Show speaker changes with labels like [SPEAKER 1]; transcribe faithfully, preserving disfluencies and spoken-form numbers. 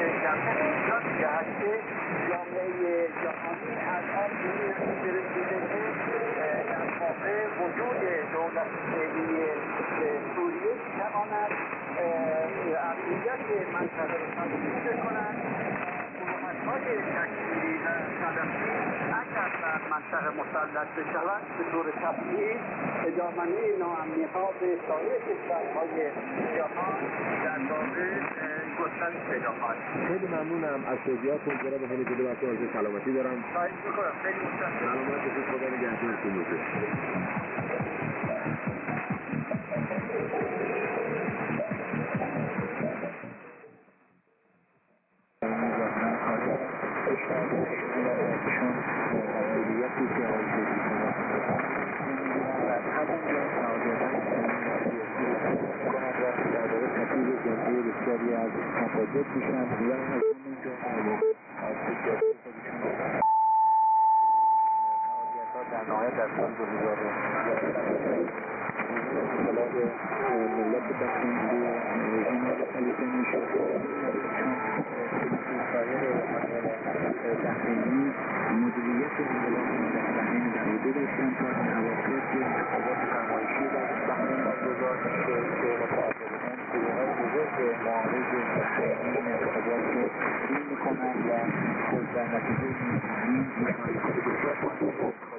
[SPEAKER 1] نشان می‌دهد که جامعه جهانی الان به این نتیجه رسیده که در واقع وجود دولت فعلی سوریه می‌تواند امنیت منطقه را تضمین کند. گروه‌های تکفیری و صدفی اگر در منطقه مسلط بشوند به طور تبعیض ادامه ناامنی‌ها به سایر کشورهای جهان در واقع گسترش پیدا خواهد.
[SPEAKER 2] خیلی ممنونم از توضیحاتتون جناب حمیدزاده. بچه‌ها عرض سلامتی دارم.
[SPEAKER 1] خواهش می‌کنم. خیلی متشکرم.
[SPEAKER 2] سلامت باشید. خدا نگهدارتون باشه.
[SPEAKER 3] بسیاری از مفاجات میشن و از همونجا فعالیت ها در نهایت در سال دو هزار انقلاب ملت بحرین به رژیم خلیفه میشه چون سایر بحرینی مدیریت انقلاب در بحرین در عهده داشتن تا این اواخر که انتخابات فرمایشی در بحرین برگزار میشه که متعاقباً گروه‌های بزرگ معارض این انتخابات رو تحریم میکنن و خود در نتیجه این تحریم مشارکت بسیار